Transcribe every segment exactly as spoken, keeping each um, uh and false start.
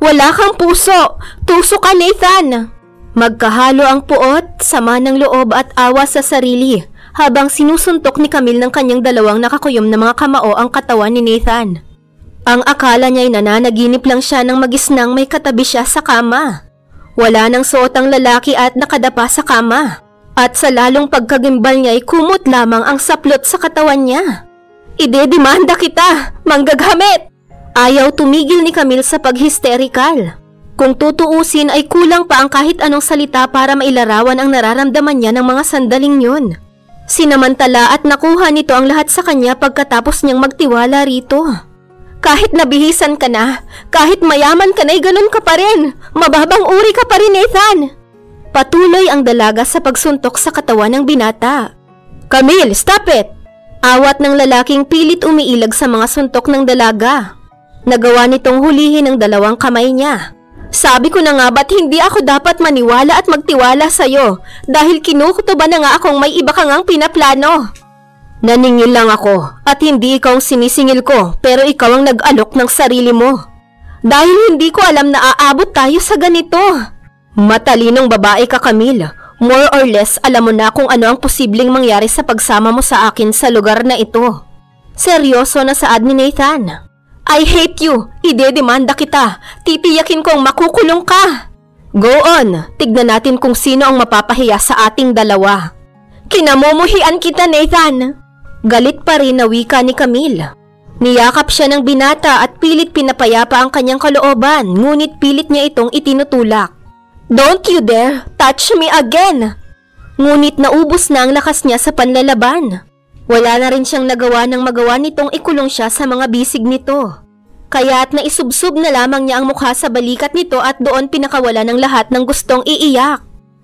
Wala kang puso! Tuso ka, Nathan! Magkahalo ang puot, sama ng loob at awa sa sarili habang sinusuntok ni Camille ng kanyang dalawang nakakuyom na mga kamao ang katawan ni Nathan. Ang akala niya'y nananaginip lang siya nang magisnang may katabi siya sa kama. Wala nang suot ang lalaki at nakadapa sa kama. At sa lalong pagkagimbal niya'y kumot lamang ang saplot sa katawan niya. Idedemanda kita! Manggagamit! Ayaw tumigil ni Camille sa paghisterikal. Kung tutuusin ay kulang pa ang kahit anong salita para mailarawan ang nararamdaman niya ng mga sandaling yun. Sinamantala at nakuha nito ang lahat sa kanya pagkatapos niyang magtiwala rito. Kahit nabihisan ka na, kahit mayaman ka na'y ganun ka pa rin. Mababang uri ka pa rin, Nathan. Patuloy ang dalaga sa pagsuntok sa katawan ng binata. Camille, stop it! Awat ng lalaking pilit umiilag sa mga suntok ng dalaga. Nagawa nitong hulihin ang dalawang kamay niya. Sabi ko na nga ba't hindi ako dapat maniwala at magtiwala sa'yo dahil kinukutuban na nga akong may iba ka ngang pinaplano. Naningil lang ako at hindi ikaw ang sinisingil ko pero ikaw ang nag-alok ng sarili mo. Dahil hindi ko alam na aabot tayo sa ganito. Matalinong babae ka, Camille. More or less alam mo na kung ano ang posibleng mangyari sa pagsama mo sa akin sa lugar na ito. Seryoso na saad ni Nathan. I hate you! Idedemanda kita! Titiyakin kong makukulong ka! Go on! Tignan natin kung sino ang mapapahiya sa ating dalawa. Kinamumuhian kita, Nathan! Galit pa rin na wika ni Camille. Niyakap siya ng binata at pilit pinapayapa ang kanyang kalooban, ngunit pilit niya itong itinutulak. Don't you dare touch me again! Ngunit naubos na ang lakas niya sa panlalaban. Wala na rin siyang nagawa ng magawa nitong ikulong siya sa mga bisig nito. Kaya't naisubsob na lamang niya ang mukha sa balikat nito at doon pinakawala ng lahat ng gustong iiyak.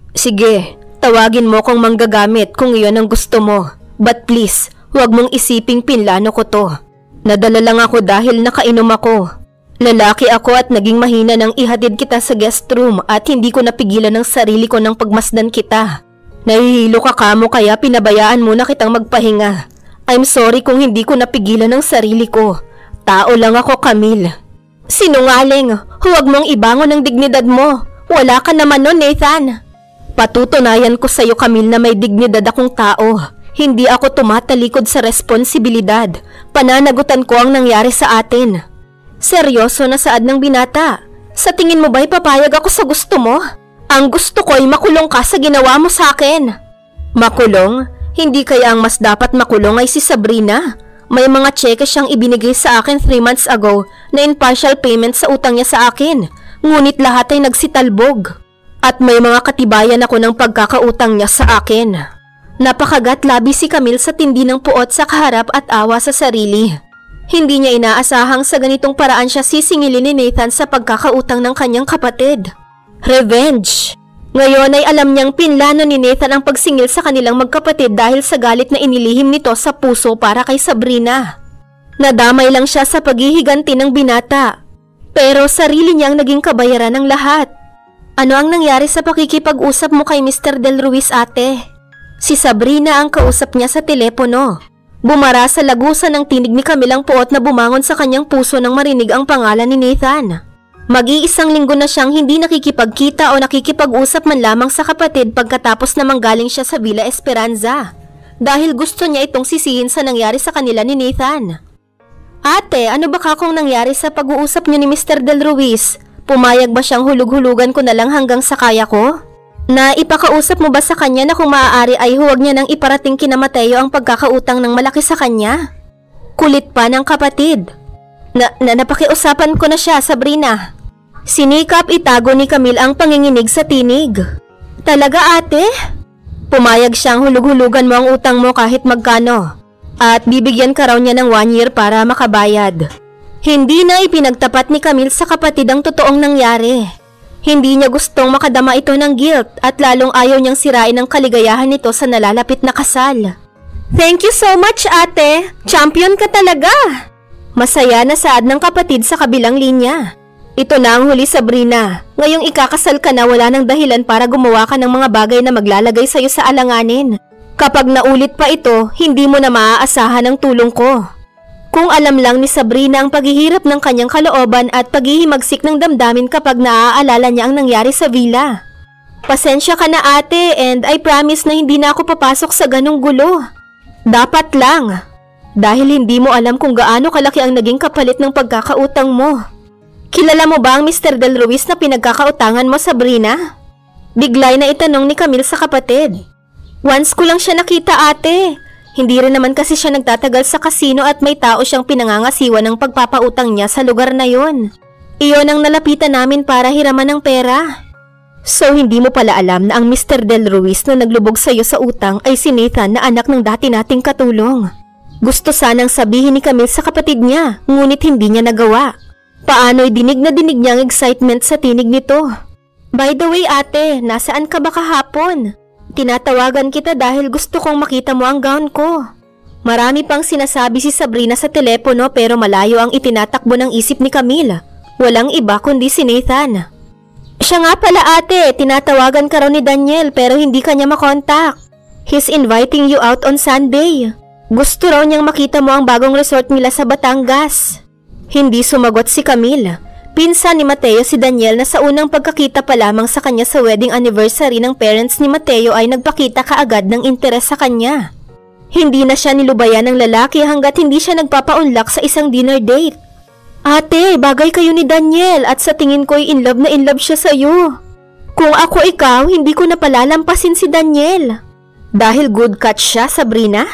Sige, tawagin mo kung manggagamit kung iyon ang gusto mo. But please, huwag mong isiping pinlano ko to. Nadala lang ako dahil nakainom ako. Lalaki ako at naging mahina nang ihatid kita sa guest room at hindi ko napigilan ng sarili ko nang pagmasdan kita. Nahihilo ka kamo kaya pinabayaan muna kitang magpahinga. I'm sorry kung hindi ko napigilan ng sarili ko. Tao lang ako, Camille. Sinungaling, huwag mong ibangon ang dignidad mo. Wala ka naman nun, Nathan. Patutunayan ko sa'yo, Camille, na may dignidad akong tao. Hindi ako tumatalikod sa responsibilidad. Pananagutan ko ang nangyari sa atin. Seryoso na saad ng binata. Sa tingin mo ba'y papayag ako sa gusto mo? Ang gusto ko ay makulong ka sa ginawa mo sa akin. Makulong? Hindi kaya ang mas dapat makulong ay si Sabrina? May mga tseke siyang ibinigay sa akin three months ago na in partial payment sa utang niya sa akin. Ngunit lahat ay nagsitalbog. At may mga katibayan ako ng pagkakautang niya sa akin. Napakagat labi si Camille sa tindi ng puot sa kaharap at awa sa sarili. Hindi niya inaasahang sa ganitong paraan siya sisingilin ni Nathan sa pagkakautang ng kanyang kapatid. Revenge! Ngayon ay alam niyang pinlano ni Nathan ang pagsingil sa kanilang magkapatid dahil sa galit na inilihim nito sa puso para kay Sabrina. Nadamay lang siya sa paghihiganti ng binata. Pero sarili niyang naging kabayaran ng lahat. Ano ang nangyari sa pakikipag-usap mo kay Mister Del Ruiz, ate? Si Sabrina ang kausap niya sa telepono. Bumara sa lagusan ng tinig ni Camille ang puot na bumangon sa kanyang puso nang marinig ang pangalan ni Nathan. Mag-iisang linggo na siyang hindi nakikipagkita o nakikipag-usap man lamang sa kapatid pagkatapos na manggaling siya sa Villa Esperanza. Dahil gusto niya itong sisihin sa nangyari sa kanila ni Nathan. Ate, ano ba ka kung nangyari sa pag-uusap niyo ni Mister Del Ruiz? Pumayag ba siyang hulug-hulugan ko na lang hanggang sa kaya ko? Na ipakausap mo ba sa kanya na kung maaari ay huwag niya nang iparating kina Mateo ang pagkakautang ng malaki sa kanya? Kulit pa ng kapatid. Na, na napakiusapan ko na siya, Sabrina. Sinikap itago ni Camille ang panginginig sa tinig. Talaga, ate? Pumayag siyang hulug-hulugan mo ang utang mo kahit magkano. At bibigyan ka raw niya ng one year para makabayad. Hindi na ipinagtapat ni Camille sa kapatid ang totoong nangyari. Hindi niya gustong makadama ito ng guilt at lalong ayaw niyang sirain ang kaligayahan nito sa nalalapit na kasal. Thank you so much, ate. Champion ka talaga. Masaya na saad ng kapatid sa kabilang linya. Ito na ang huli, Sabrina. Ngayong ikakasal ka na, wala nang dahilan para gumawa ka ng mga bagay na maglalagay sa'yo sa alanganin. Kapag naulit pa ito, hindi mo na maaasahan ang tulong ko. Kung alam lang ni Sabrina ang paghihirap ng kanyang kalooban at paghihimagsik ng damdamin kapag naaalala niya ang nangyari sa villa. Pasensya ka na ate, and I promise na hindi na ako papasok sa ganong gulo. Dapat lang. Dahil hindi mo alam kung gaano kalaki ang naging kapalit ng pagkakautang mo. Kilala mo ba ang Mister Del Ruiz na pinagkakautangan mo, Sabrina? Biglay na itanong ni Camille sa kapatid. Once ko lang siya nakita ate. Hindi rin naman kasi siya nagtatagal sa kasino at may tao siyang pinangangasiwa ng pagpapautang niya sa lugar na yon. Iyon ang nalapitan namin para hiraman ng pera. So hindi mo pala alam na ang Mister Del Ruiz na naglubog sa iyo sa utang ay si Nathan na anak ng dati nating katulong. Gusto sanang sabihin ni Camille sa kapatid niya, ngunit hindi niya nagawa. Paano'y dinig na dinig niya ang excitement sa tinig nito. By the way ate, nasaan ka ba kahapon? Tinatawagan kita dahil gusto kong makita mo ang gown ko. Marami pang sinasabi si Sabrina sa telepono pero malayo ang itinatakbo ng isip ni Camille. Walang iba kundi si Nathan. Siya nga pala ate, tinatawagan ka raw ni Daniel pero hindi ka niya makontak. He's inviting you out on Sunday. Gusto raw niyang makita mo ang bagong resort nila sa Batangas. Hindi sumagot si Camille. Pinsan ni Mateo si Daniel na sa unang pagkakita pa lamang sa kanya sa wedding anniversary ng parents ni Mateo ay nagpakita kaagad ng interes sa kanya. Hindi na siya nilubayan ng lalaki hanggat hindi siya nagpapaunlak sa isang dinner date. Ate, bagay kayo ni Daniel at sa tingin ko'y in love na in love siya sa'yo. Kung ako ikaw, hindi ko na palalampasin si Daniel. Dahil good catch siya, Sabrina?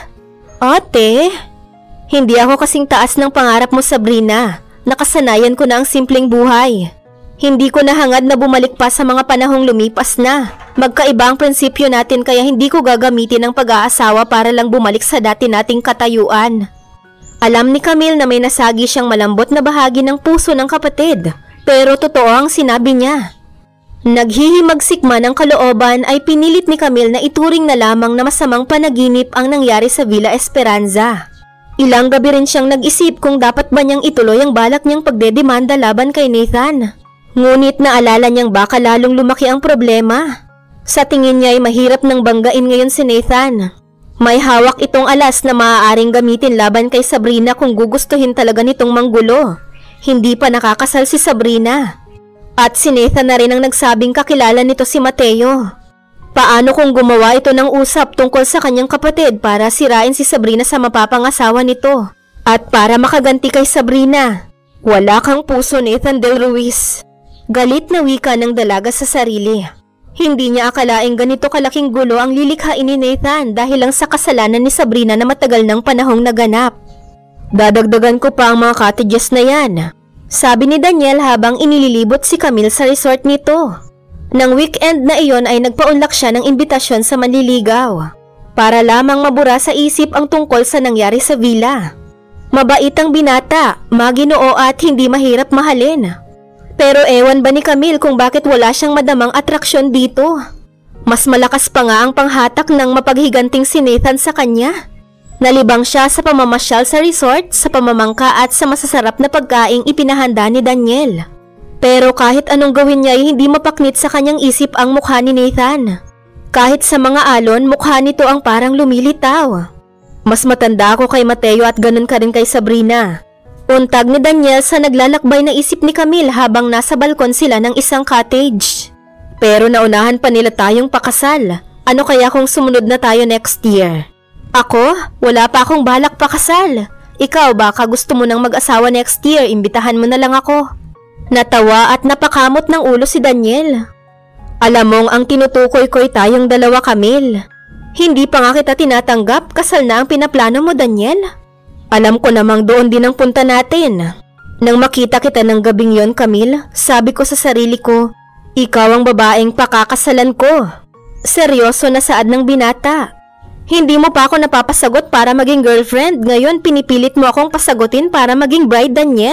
Ate, hindi ako kasing taas ng pangarap mo, Sabrina. Nakasanayan ko na ang simpleng buhay. Hindi ko na hangad na bumalik pa sa mga panahong lumipas na. Magkaiba ang prinsipyo natin kaya hindi ko gagamitin ang pag-aasawa para lang bumalik sa dati nating katayuan. Alam ni Camille na may nasagi siyang malambot na bahagi ng puso ng kapatid, pero totoo ang sinabi niya. Naghihimagsik man ang kalooban ay pinilit ni Camille na ituring na lamang na masamang panaginip ang nangyari sa Villa Esperanza. Ilang gabi rin siyang nag-isip kung dapat ba niyang ituloy ang balak niyang pagdedemanda laban kay Nathan. Ngunit naalala niyang baka lalong lumaki ang problema. Sa tingin niya ay mahirap nang banggain ngayon si Nathan. May hawak itong alas na maaaring gamitin laban kay Sabrina kung gugustuhin talaga nitong manggulo. Hindi pa nakakasal si Sabrina. At si Nathan na rin ang nagsabing kakilala nito si Mateo. Paano kung gumawa ito ng usap tungkol sa kanyang kapatid para sirain si Sabrina sa mapapangasawa nito? At para makaganti kay Sabrina, wala kang puso, Nathan Del Ruiz. Galit na wika ng dalaga sa sarili. Hindi niya akalaing ganito kalaking gulo ang lilikhain ni Nathan dahil lang sa kasalanan ni Sabrina na matagal ng panahong naganap. Dadagdagan ko pa ang mga cottages na yan, sabi ni Daniel habang inililibot si Camille sa resort nito. Nang weekend na iyon ay nagpaunlak siya ng imbitasyon sa manliligaw para lamang mabura sa isip ang tungkol sa nangyari sa villa. Mabait ang binata, maginoo at hindi mahirap mahalin. Pero ewan ba ni Camille kung bakit wala siyang madamang atraksyon dito? Mas malakas pa nga ang panghatak ng mapaghiganting si Nathan sa kanya. Nalibang siya sa pamamasyal sa resort, sa pamamangka at sa masasarap na pagkaing ipinahanda ni Daniel. Pero kahit anong gawin niya ay hindi mapaknit sa kanyang isip ang mukha ni Nathan. Kahit sa mga alon, mukha nito ang parang lumilitaw. Mas matanda ako kay Mateo at ganun ka rin kay Sabrina. Untag ni Daniel sa naglalakbay na isip ni Camille habang nasa balkon sila ng isang cottage. Pero naunahan pa nila tayong pakasal. Ano kaya kung sumunod na tayo next year? Ako? Wala pa akong balak pakasal. Ikaw baka gusto mo nang mag-asawa next year, imbitahan mo na lang ako. Natawa at napakamot ng ulo si Daniel. Alam mong ang tinutukoy ko'y tayong dalawa, Camille. Hindi pa nga kita tinatanggap, kasal na ang pinaplano mo, Daniel. Alam ko namang doon din ang punta natin. Nang makita kita ng gabing yon, Camille, sabi ko sa sarili ko, ikaw ang babaeng pakakasalan ko. Seryoso na saad ng binata. Hindi mo pa ako napapasagot para maging girlfriend, ngayon pinipilit mo akong pasagutin para maging bride, Daniel?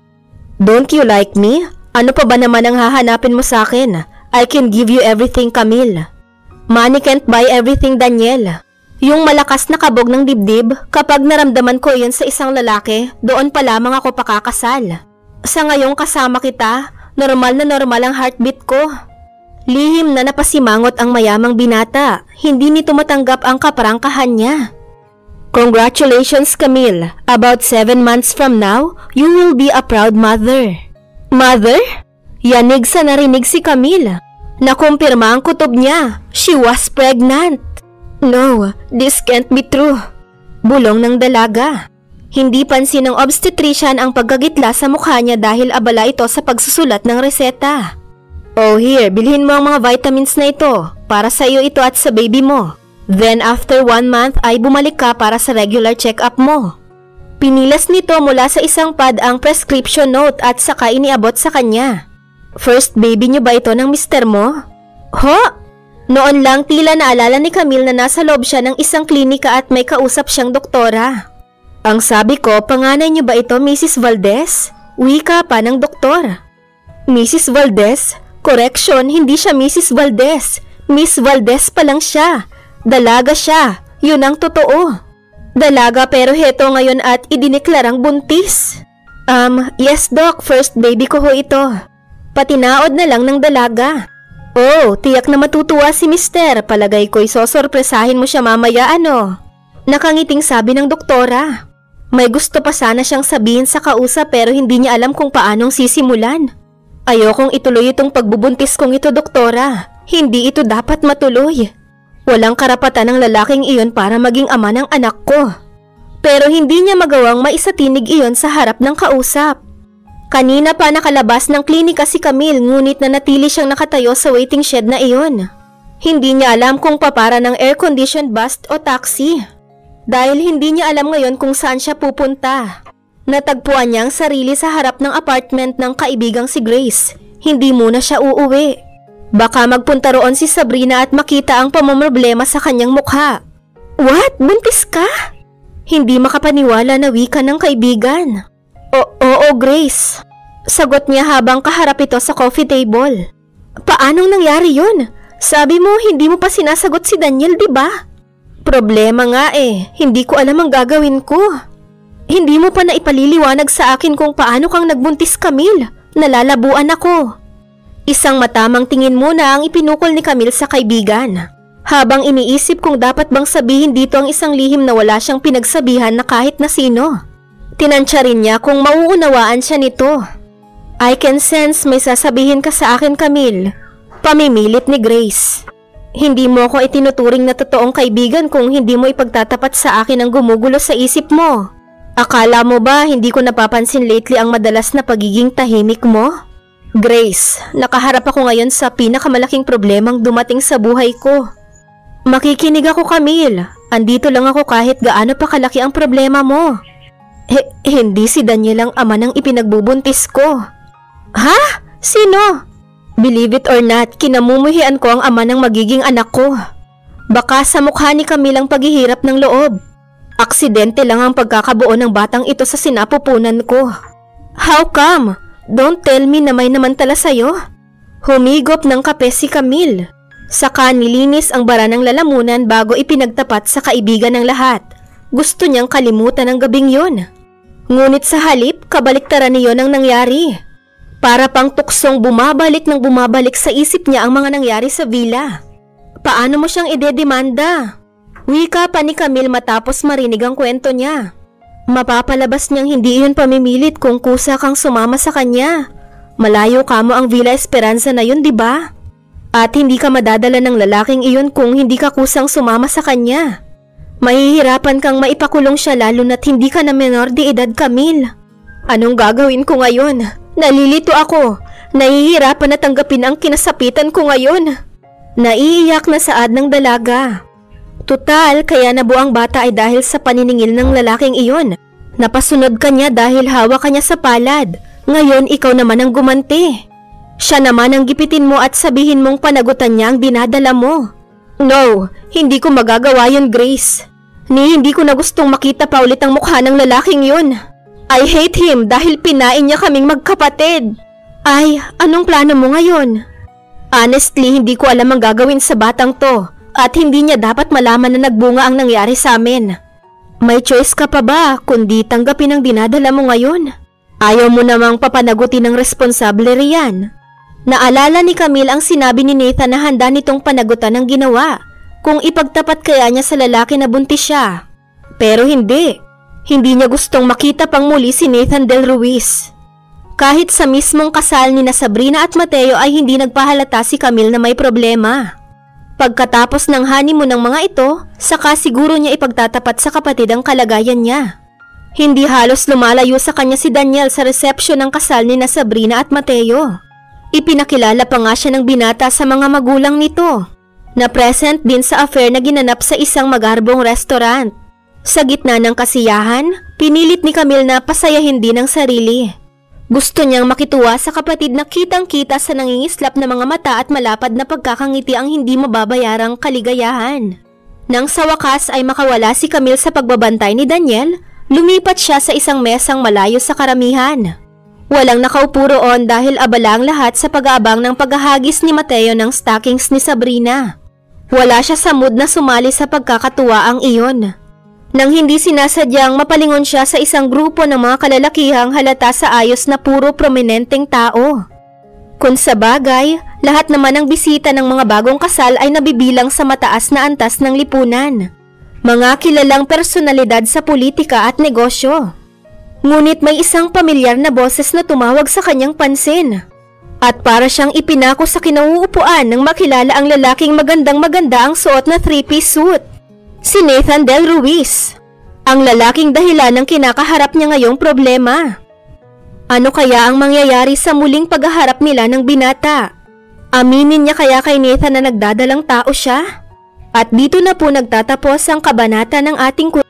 Don't you like me? Ano pa ba naman ang hahanapin mo sa akin? I can give you everything, Camille. Money can't buy everything, Daniel. Yung malakas na kabog ng dibdib, kapag naramdaman ko yun sa isang lalaki, doon pa lamang ako pakakasal. Sa ngayong kasama kita, normal na normal ang heartbeat ko. Lihim na napasimangot ang mayamang binata, hindi nito matanggap ang kaparangkahan niya. Congratulations, Camille. About seven months from now, you will be a proud mother. Mother? Yanig sa narinig si Camille. Nakumpirma ang kutob niya. She was pregnant. No, this can't be true. Bulong ng dalaga. Hindi pansin ng obstetrician ang pagkagitla sa mukha niya dahil abala ito sa pagsusulat ng reseta. Oh, here, bilhin mo ang mga vitamins na ito. Para sa iyo ito at sa baby mo. Then after one month ay bumalik ka para sa regular check-up mo. Pinilas nito mula sa isang pad ang prescription note at saka iniabot sa kanya. First baby niyo ba ito ng mister mo? Ho? Noon lang tila naalala ni Camille na nasa loob siya ng isang klinika at may kausap siyang doktora. Ang sabi ko, panganay niyo ba ito, Missus Valdez? Wika pa ng doktor. Missus Valdez? Correction, hindi siya Missus Valdez. Miss Valdez pa lang siya. Dalaga siya. Yun ang totoo. Dalaga pero heto ngayon at idineklarang buntis. Um, yes doc, first baby ko ho ito. Patinaod na lang ng dalaga. Oh, tiyak na matutuwa si mister. Palagay ko'y sosorpresahin mo siya mamaya ano. Nakangiting sabi ng doktora. May gusto pa sana siyang sabihin sa kausap pero hindi niya alam kung paanong sisimulan. Ayokong ituloy itong pagbubuntis kong ito, doktora. Hindi ito dapat matuloy. Walang karapatan ng lalaking iyon para maging ama ng anak ko. Pero hindi niya magawang maisatinig iyon sa harap ng kausap. Kanina pa nakalabas ng klinika si Camille ngunit nanatili siyang nakatayo sa waiting shed na iyon. Hindi niya alam kung papara ng air-conditioned bus o taxi. Dahil hindi niya alam ngayon kung saan siya pupunta. Natagpuan niya ang sarili sa harap ng apartment ng kaibigang si Grace. Hindi muna siya uuwi. Baka magpunta roon si Sabrina at makita ang pamamroblema sa kanyang mukha. What? Buntis ka? Hindi makapaniwala na wika ng kaibigan. O oo, Grace. Sagot niya habang kaharap ito sa coffee table. Paanong nangyari yun? Sabi mo hindi mo pa sinasagot si Daniel, di ba? Problema nga eh, hindi ko alam ang gagawin ko. Hindi mo pa naipaliliwanag sa akin kung paano kang nagbuntis, Camille. Nalalabuan ako. Isang matamang tingin muna ang ipinukol ni Camille sa kaibigan. Habang iniisip kung dapat bang sabihin dito ang isang lihim na wala siyang pinagsabihan na kahit na sino. Tinansya rin niya kung mauunawaan siya nito. I can sense may sasabihin ka sa akin, Camille. Pamimilit ni Grace. Hindi mo ako itinuturing na totoong kaibigan kung hindi mo ipagtatapat sa akin ang gumugulo sa isip mo. Akala mo ba hindi ko napapansin lately ang madalas na pagiging tahimik mo? Grace, nakaharap ako ngayon sa pinakamalaking problemang dumating sa buhay ko. Makikinig ako, Camille. Andito lang ako kahit gaano pa kalaki ang problema mo. H- hindi si Daniel ang ama ng ipinagbubuntis ko. Ha? Sino? Believe it or not, kinamumuhian ko ang ama ng magiging anak ko. Baka sa mukha ni Camille ang paghihirap ng loob. Aksidente lang ang pagkakabuo ng batang ito sa sinapupunan ko. How come? Don't tell me na may namantala sa'yo. Humigop ng kape si Camille. Saka nilinis ang bara ng lalamunan bago ipinagtapat sa kaibigan ng lahat. Gusto niyang kalimutan ang gabing yon. Ngunit sa halip, kabaliktaran niyon ang nangyari. Para pang tuksong bumabalik ng bumabalik sa isip niya ang mga nangyari sa villa. Paano mo siyang idedemanda? Wika pa ni Camille matapos marinig ang kwento niya. Mapapalabas niyang hindi iyon pamimilit kung kusa kang sumama sa kanya. Malayo ka mo ang Villa Esperanza na yun, di ba? At hindi ka madadala ng lalaking iyon kung hindi ka kusang sumama sa kanya. Mahihirapan kang maipakulong siya lalo na't hindi ka na menor de edad, Camille. Anong gagawin ko ngayon? Nalilito ako. Nahihirapan na tanggapin ang kinasapitan ko ngayon. Naiiyak na saad ng dalaga. Tutal, kaya nabuang bata ay dahil sa paniningil ng lalaking iyon. Napasunod ka niya dahil hawak ka niya sa palad. Ngayon, ikaw naman ang gumanti. Siya naman ang gipitin mo at sabihin mong panagutan niya ang dinadala mo. No, hindi ko magagawa yun, Grace. Ni hindi ko na gustong makita pa ulit ang mukha ng lalaking yun. I hate him dahil pinain niya kaming magkapatid. Ay, anong plano mo ngayon? Honestly, hindi ko alam ang gagawin sa batang to at hindi niya dapat malaman na nagbunga ang nangyari sa amin. May choice ka pa ba kundi tanggapin ang dinadala mo ngayon? Ayaw mo namang papanagutin ng responsable riyan. Naalala ni Camille ang sinabi ni Nathan na handa nitong panagutan ng ginawa kung ipagtapat kaya niya sa lalaki na buntis siya. Pero hindi. Hindi niya gustong makita pang muli si Nathan Del Ruiz. Kahit sa mismong kasal ni na Sabrina at Mateo ay hindi nagpahalata si Camille na may problema. Pagkatapos ng honeymoon ng mga ito, saka siguro niya ipagtatapat sa kapatid ang kalagayan niya. Hindi halos lumalayo sa kanya si Daniel sa resepsyon ng kasal ni na Sabrina at Mateo. Ipinakilala pa nga siya ng binata sa mga magulang nito, na present din sa affair na ginanap sa isang magarbong restaurant. Sa gitna ng kasiyahan, pinilit ni Camille na pasayahin din ang sarili. Gusto niyang makituwa sa kapatid na kitang-kita sa nangingislap na mga mata at malapad na pagkakangiti ang hindi mababayarang kaligayahan. Nang sa wakas ay makawala si Camille sa pagbabantay ni Daniel, lumipat siya sa isang mesang malayo sa karamihan. Walang nakaupo roon dahil abala ang lahat sa pag-aabang ng paghahagis ni Mateo ng stockings ni Sabrina. Wala siya sa mood na sumali sa pagkakatuwaang iyon. Nang hindi sinasadyang mapalingon siya sa isang grupo ng mga kalalakihang halata sa ayos na puro prominenteng tao. Kung sa bagay, lahat naman ng bisita ng mga bagong kasal ay nabibilang sa mataas na antas ng lipunan. Mga kilalang personalidad sa politika at negosyo. Ngunit may isang pamilyar na boses na tumawag sa kanyang pansin. At para siyang ipinako sa kinauupuan nang makilala ang lalaking magandang-maganda ang suot na three-piece suit. Si Nathan Del Ruiz, ang lalaking dahilan ng kinakaharap niya ngayong problema. Ano kaya ang mangyayari sa muling paghaharap nila ng binata? Aminin niya kaya kay Nathan na nagdadalang tao siya? At dito na po nagtatapos ang kabanata ng ating